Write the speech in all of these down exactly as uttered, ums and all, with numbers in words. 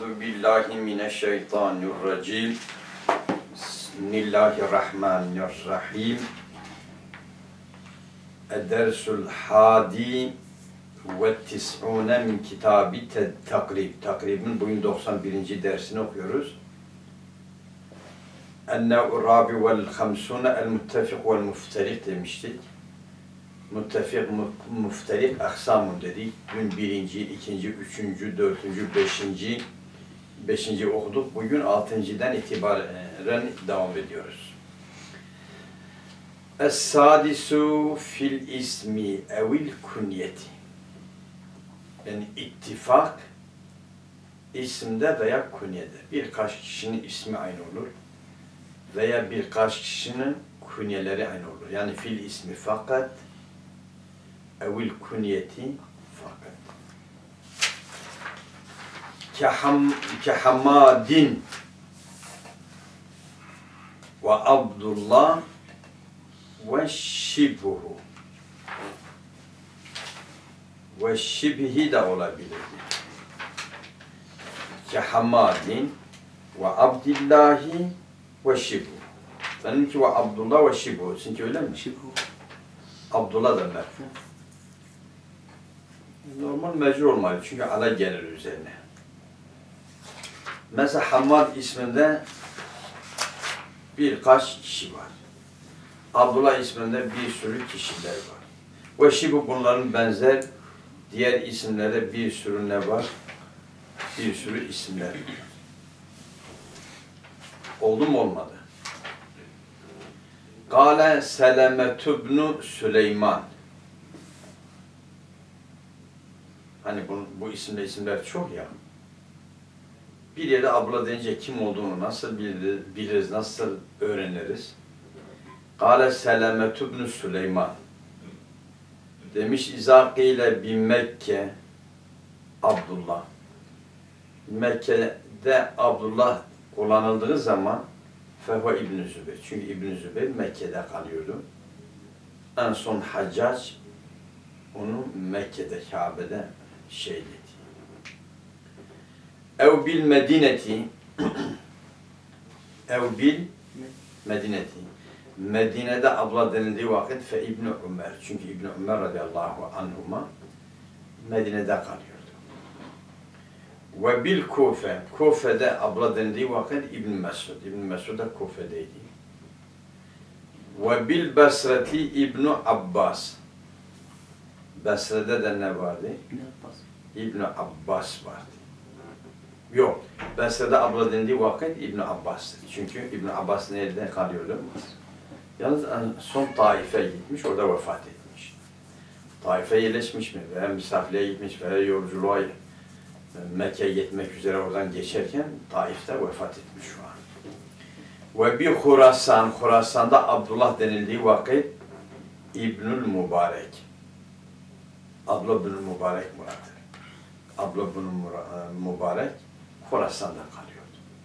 Euzu billahi mineşşeytanirracim. Bismillahirrahmanirrahim. Ed-dersul hadi ve tis'une min kitabi takrib. Takribin bugün doksan birinci dersini okuyoruz. Enne-u rabi vel hamsune el-muttefik vel mufterik demiştik. Muttefik, mufterik aksamun dedik. Dün birinci, ikinci, üçüncü, dördüncü, beşinci, beşinci okuduk. Bugün altıncıdan itibaren devam ediyoruz. Es-sadisu fil ismi evil kunyeti. Yani ittifak isimde veya kunyede. Birkaç kişinin ismi aynı olur. Veya birkaç kişinin kunyeleri aynı olur. Yani fil ismi fakat evil kunyeti fakat. Keham, kehamadin ve Abdullah ve şibhu. Ve şibhi de olabilir. Kehamadin ve Abdillahi ve şibhu. Benimki ve Abdullah ve şibhu. Seninki öyle mi? Şibhu. Abdullah da merfu. Normal mecrur olmalı çünkü ala gelir üzerine. Mesela Hammad isminde birkaç kişi var. Abdullah isminde bir sürü kişiler var. Ve şibhu bunların benzer diğer isimlerde bir sürü ne var? Bir sürü isimler var. Oldu mu olmadı? Kâle Selemetü bnu Süleyman. Hani bu, bu isimde isimler çok ya. Bir yerde abla deyince kim olduğunu nasıl biliriz, biliriz nasıl öğreniriz? Kâle Selemetü bnu Süleyman. Demiş İzâkîle bi Mekke Abdullah. Mekke'de Abdullah kullanıldığı zaman Fehve İbn-i Zübeyir. Çünkü İbn-i Zübeyir Mekke'de kalıyordu. En son Haccac onu Mekke'de, Kabe'de şehit etti. Ev bil Medineti Ev bil Medineti Medine'de abla denildiği vakit fe İbn-i Ömer. Çünkü İbn-i Ömer radıyallahu anhuma Medine'de kalıyordu. Ve bil Kufe, Kufe'de abla denildiği vakit İbn Mesud. İbn Mesud da Kufe'deydi. Ve bil Basreti İbn Abbas. Basra'da da ne vardı? İbn Abbas. İbn Abbas vardı. Yok, Basra'da abla denildiği vakit İbn Abbas'tı. Çünkü İbn Abbas nerede kalıyordu? Yalnız son Taif'e gitmiş, orada vefat etmiş. Taif'e yerleşmiş mi? Veya misafirliğe gitmiş veya yolculuğa Mekke'ye gitmek üzere oradan geçerken Taif'te vefat etmiş şu an. Ve bir Khurasan, Khurasan'da Abdullah denildiği vakit İbnül Mübarek. Abla bin Mübarek Murat'tır. Abla bin Mübarek Khurasan'da kalıyordu.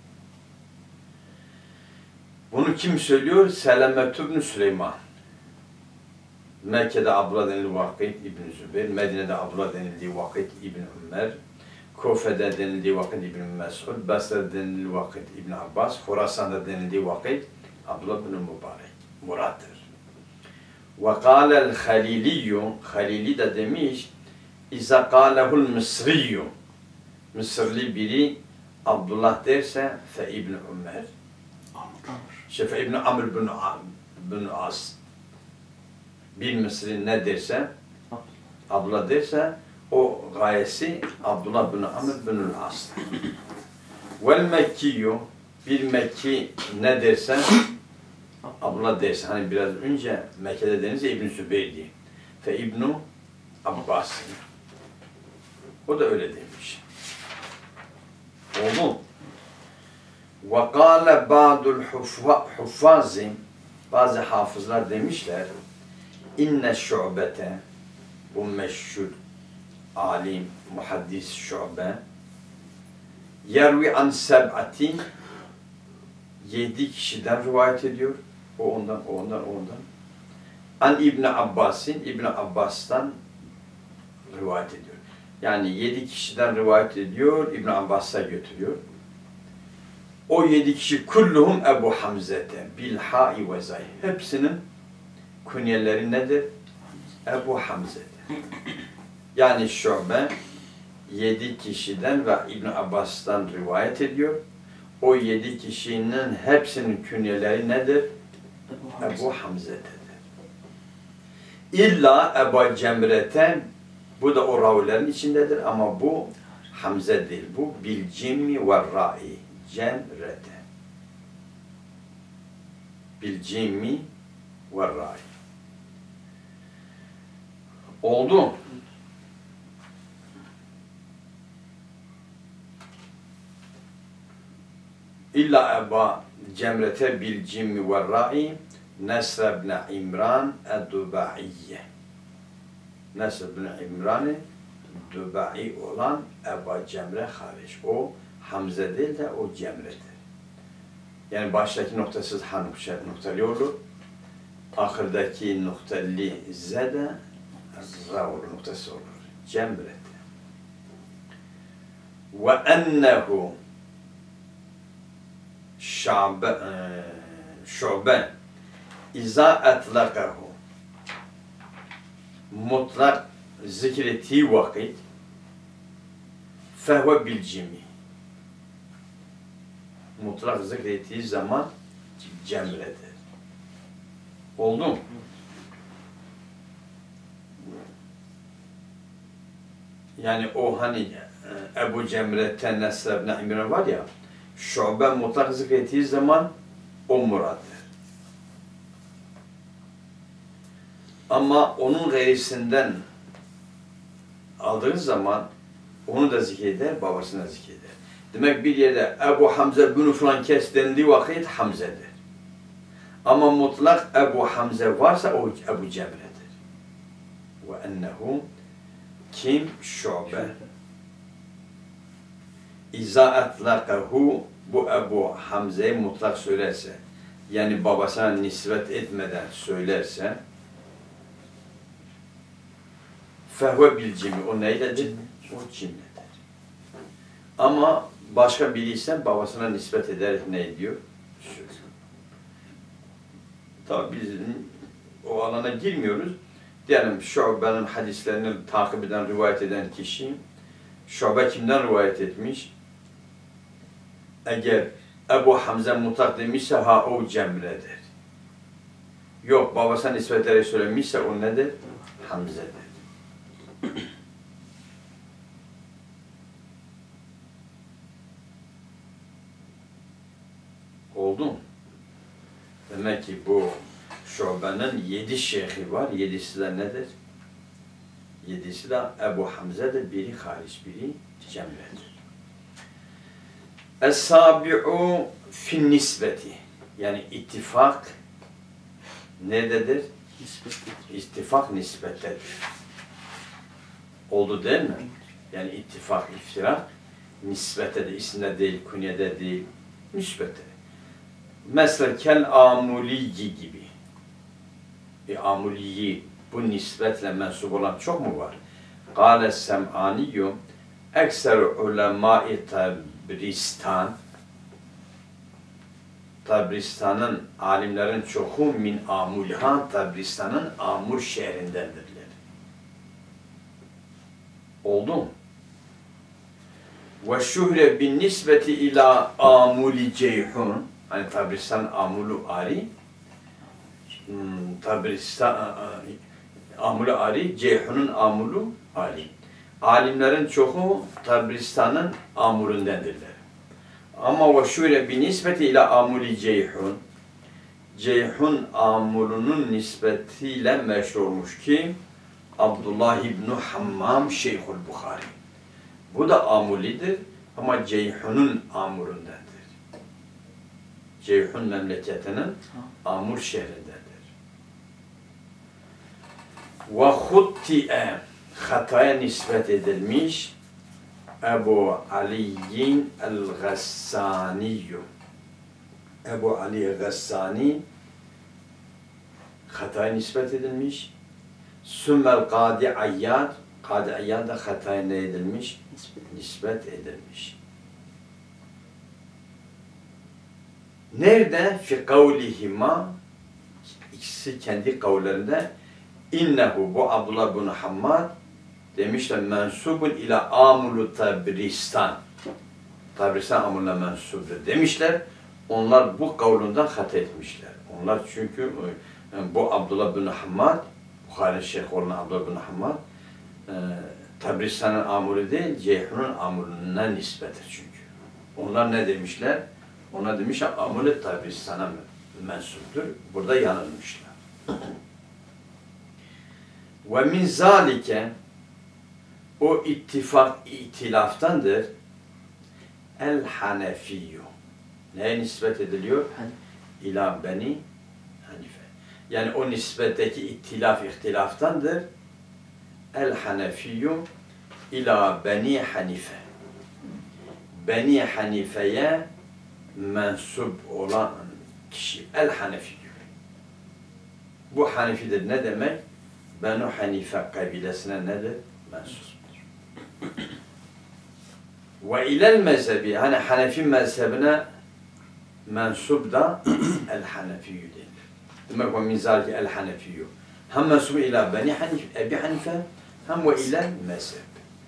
Bunu kim söylüyor? Selemetü bnu Süleyman. Mekke'de abla denildiği vakit İbn-i Zübeyir, Medine'de abla denildiği vakit İbn Ömer, Kufe'de denildiği vakit İbn Mesud, Basra'da denildiği vakit İbn Abbas, Khurasan'da denildiği vakit Abdullah bin Mübarek, Murat'tır. Ve kâlel Haliliyyü, Halili de demiş, İzâ kâlehul Mısriyyü, Mısırlı biri Abdullah derse fe İbn Ömer, Şefe İbn Amr bin, bin As, bir Mısri ne derse, Abdullah derse, o gayesi Abdullah bin Amr bin As. Vel Mekkiyyü, bir Mekki ne derse, Abdullah derse, hani biraz önce Mekke'de denince İbn Zübeyir'di. Fe İbn Abbas. O da öyle demiş. Oldu mu? Ve kâle ba'dul huffazi, bazı hafızlar demişler, inne şu'bete, bu meşhur alim, muhaddis Şu'be, yervi an seb'ati, yedi kişiden rivayet ediyor. O ondan, o ondan, o ondan. An İbn Abbas'in, İbn Abbas'tan rivayet ediyor. Yani yedi kişiden rivayet ediyor, İbn Abbas'a götürüyor. O yedi kişi kulluhum Ebu Hamzete bilha'i ve zay. Hepsinin kunyeleri nedir? Ebu Hamzete. Yani Şube yedi kişiden ve İbn Abbas'tan rivayet ediyor. O yedi kişinin hepsinin künyeleri nedir? Ebu, Hamze. Ebu Hamze'tedir. İlla Ebu Cemre'ten, bu da o ravilerin içindedir ama bu Hamze değil. Bu bil cimmi ve ra'i. Cemre'te. Bil cimmi ve ra'i. Oldu. İlla Ebu Cemre'te bil cimmi ve ra'i Nesr ibn İmran el-Dubaiyye. Nesr ibn İmran'ı Dubai olan Ebu Cemre hariç. O Hamze değil de o Cemre'dir. Yani baştaki noktasız ha noktalı olur. Ahırdaki noktalı z de ra olur, noktası olur. Cemre'dir. Ve ennehu şabe şube İza etlakahu mutlak zikrettiği vakit fehve bil cimi mutlak zikrettiği zaman cemredir. Oldu mu? Yani o hani Ebu Cemre'ten Nesr ibn İmran var ya, Şube mutlak zikrettiği zaman o muraddır. Ama onun gayrisinden aldığı zaman onu da zikreder, babasını da zikreder. Demek bir yerde Ebu Hamze bunu falan kes dendiği vakit Hamze'dir. Ama mutlak Ebu Hamze varsa o Ebu Cemre'dir. Ve ennehu kim? Şube. İza etlakahu bu Ebu Hamze'yi mutlak söylerse, yani babasına nispet etmeden söylerse fehve bil cimi, o neyledir? O cimledir. Ama başka biri ise babasına nispet ederek ne diyor? Söylüyor. Tabi biz o alana girmiyoruz. Diyelim Şube'nin hadislerini takip eden, rivayet eden kişi, Şube kimden rivayet etmiş? Eğer Ebu Hamze mutlak demişse ha o Cemre'dir. Yok, babasına nispet ederek söylemişse o nedir? Hamze'dir. Oldu mu? Demek ki bu Şube'nin yedi şeyhi var. Yedisi de nedir? Yedisi de Ebu Hamze'dir. Biri hariç, biri Cemre'dir. Es-sabi'u fin nisbeti. Yani ittifak nerededir? İttifak nispettedir. Oldu değil mi? Yani ittifak, iftirak nispette de, isimde değil, künyede değil, nispette. Mesela kel amuliyyi gibi. E amuliyyi bu nispetle mensup olan çok mu var? Kâle sem'aniyyum ekser ulemâ-i Tabristan, Tabristan'ın alimlerin çoğu min amulhan, Tabristan'ın Amur şehrindendirler. Oldu mu? Ve şuhre bin nisbeti ila amuli ceyhun, hani Tabristan amulu ari, Tabristan amulu ari, ceyhunun amulu ari. Alimlerin çoğu Tabristan'ın amurundendirler. Ama ve şöyle bir nispeti ile amuli ceyhun, Ceyhun amulunun nispetiyle meşhur olmuş ki Abdullah İbn Hammam Şeyhül Bukhari. Bu da amulidir ama Ceyhun'un amurundendir. Ceyhun memleketinin Amur şehrindendir. Ve hutti'e hataya nispet edilmiş Ebu Ali'in el-Gassaniyyum. Ebu Ali Gassani hataya nispet edilmiş. Sümmel Kadi Ayyad, Kadiyen de hataya ne edilmiş? Nispet edilmiş. Nerede? Fi kavlihima, ikisi kendi kavullerinde, innehu, bu Abdullah bin Hammad demişler mensubun ila amulu Tabristan. Tabristan amuluna mensubdur demişler. Onlar bu kavlundan hata etmişler. Onlar çünkü yani bu Abdullah bin Hammad, Bukhari Şeyh olan Abdullah bin Hammad, e, Tabristan'ın amuru değil, Ceyhun'un amuruna nispettir çünkü. Onlar ne demişler? Ona demişler amul-i Tabristan'a mensuptur. Burada yanılmışlar. Ve min zalike, o ittifak itilaftandır. El Hanefiyyü. Neye nispet ediliyor? İlâ beni Hanife. Yani o nisbetteki ittilaf ihtilaftandır. El Hanefiyyü ilâ beni Hanife. Beni Hanife'ye mensup olan kişi. El Hanefiyyü. Bu Hanefi'dir ne demek? Benu Hanife kabilesine nedir? Mensuptur. Ve ilel mezhebi, hani Hanefi mezhebine mensup da el Hanefiyyü denir. Demek o mizalki el Hanefiyyü. Hem mensup ila Beni Hanife, Ebi Hanife, hem ve ilel mezheb.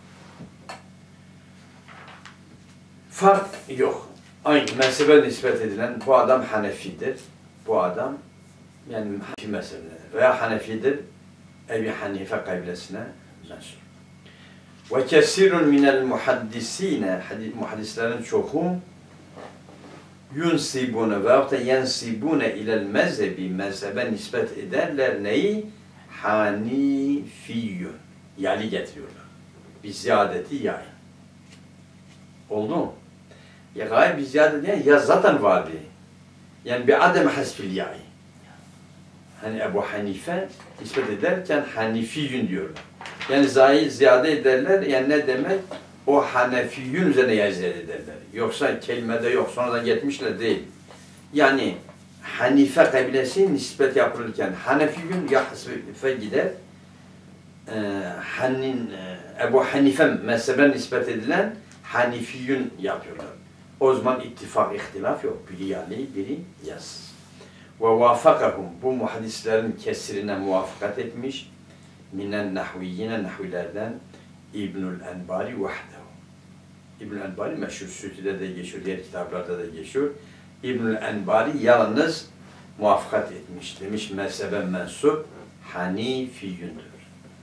Fark yok. Aynı mezhebe nispet edilen bu adam Hanefi'dir. Bu adam yani Hanefi mezhebine veya Hanefi'dir. Ebi Hanife kabilesine mensup. Ve kesirun minel muhaddisine, muhaddislerin çoğu yunsibune veyahut da yensibune ilel mezhebi, mezhebe nispet ederler neyi? Hanifiyyun. Yali getiriyorlar. Bir ziyadeti yay. Oldu mu? Ya gayet bir ziyadeti yay, ya zaten vardı. Yani bir adem hasfil yay. Hani Ebu Hanife nispet ederken Hanifiyyun diyorlar. Yani zahir ziyade ederler, yani ne demek? O Hanefiyyun üzerine yer ziyade ederler. Yoksa kelimede yok, sonradan getmişler değil. Yani Hanife kabilesi nispet yapılırken Hanefiyyun ya Hanife gider, e, Hanin, e, Ebu Hanife mezhebe nispet edilen Hanifiyyun yapıyorlar. O zaman ittifak, ihtilaf yok. Biri yani, biri yaz. Ve vafakahum, bu muhaddislerin kesirine muvaffakat etmiş, minen nahviyyine, nahvilerden İbnül Enbari vahdehu. İbnül Enbari meşhur Sütü'de de geçiyor, diğer kitaplarda da geçiyor. İbnül Enbari yalnız muvaffakat etmiş. Demiş mezhebe mensup Hanifiyyündür.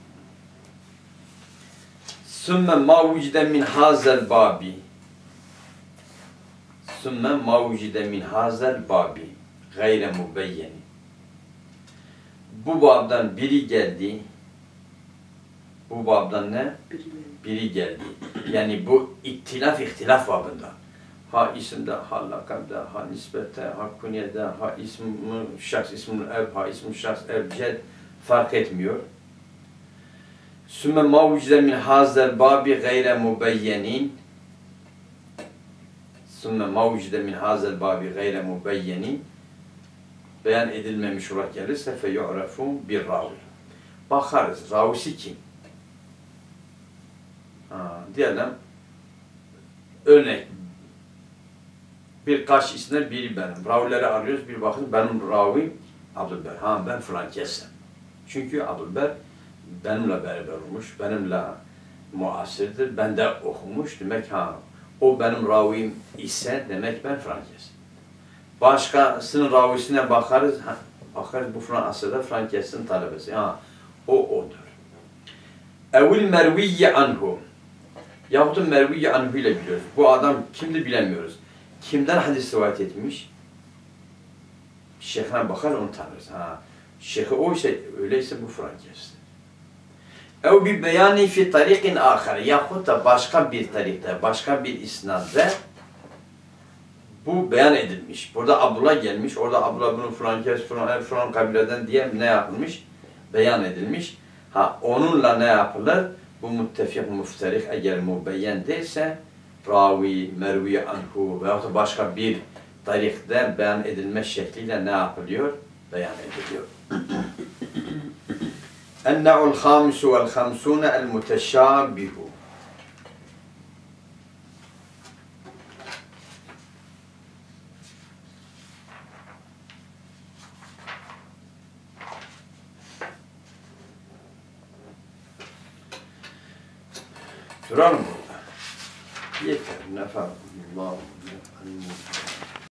Sümme ma vucide min hazel babi. Sümme ma vucide min hazel babi. Gayre mubeyyeni. Bu babdan biri geldi. Bu babdan ne? Biri geldi. Yani bu ittilaf ihtilaf babında. Ha isimde, ha lakabda, ha nispette, ha kunyede, ha ismi şahs, ismi ev, ha ismi şahs, ev, ced fark etmiyor. Sümme ma vucide min hazel babi gayre mubeyyenin. Sümme ma vucide min hazel babi gayre mubeyyenin. Beyan edilmemiş olarak gelirse fe yu'rafu bir ravi. Bakarız, ravisi kim? Ha, diyelim, örnek, birkaç isimler biri benim. Ravileri arıyoruz, bir bakın benim ravi Abdülber. Ha ben falan kesem. Çünkü Abdülber benimle beraber olmuş, benimle muasirdir, ben de okumuş. Demek ha, o benim ravim ise demek ben falan kesem. Başkasının ravisine bakarız, ha, bakarız bu falan asırda falan kesin talebesi. Ha, o odur. Evil merviyye anhu. Yahut da merviyye anhu ile biliyoruz. Bu adam kimdi bilemiyoruz. Kimden hadis rivayet etmiş? Şeyhine bakar onu tanırız. Ha, şeyhi o ise öyleyse bu falan kesin. Ev bir beyani fi tariqin ahar. Yahut da başka bir tarikte, başka bir isnadda bu beyan edilmiş. Burada Abdullah gelmiş, orada Abdullah bunu falan kes, falan, falan kabileden diye ne yapılmış? Beyan edilmiş. Ha, onunla ne yapılır? Bu muttefik, mufterik eğer mubeyyen değilse ravi, mervi anhu veyahut da başka bir tarikte beyan edilme şekliyle ne yapılıyor? Beyan ediliyor. النوع الخامس والخمسون المتشابه. Duralım burada. Yeter. Nefa. Allah.